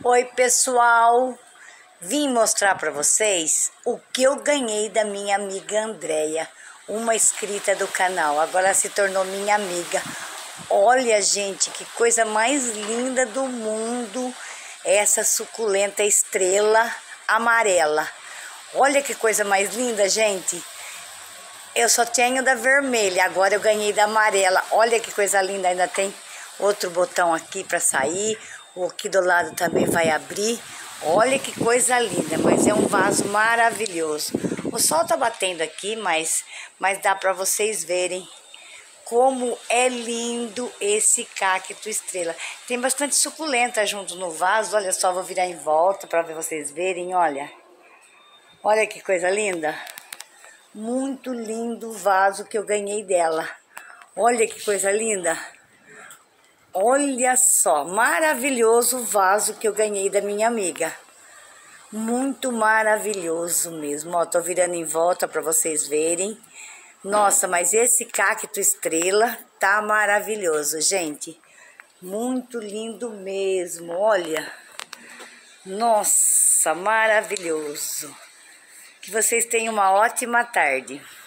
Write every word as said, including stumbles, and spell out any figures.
Oi pessoal, vim mostrar para vocês o que eu ganhei da minha amiga Andréia, uma inscrita do canal, agora se tornou minha amiga. Olha gente, que coisa mais linda do mundo, essa suculenta estrela amarela. Olha que coisa mais linda, gente. Eu só tenho da vermelha, agora eu ganhei da amarela. Olha que coisa linda, ainda tem outro botão aqui para sair. O aqui do lado também vai abrir. Olha que coisa linda, mas é um vaso maravilhoso. O sol tá batendo aqui, mas, mas dá para vocês verem como é lindo esse cacto estrela. Tem bastante suculenta junto no vaso. Olha só, vou virar em volta para vocês verem, olha. Olha que coisa linda. Muito lindo o vaso que eu ganhei dela. Olha que coisa linda. Olha só, maravilhoso o vaso que eu ganhei da minha amiga. Muito maravilhoso mesmo. Ó, tô virando em volta para vocês verem. Nossa, mas esse cacto estrela tá maravilhoso, gente. Muito lindo mesmo, olha. Nossa, maravilhoso. Que vocês tenham uma ótima tarde.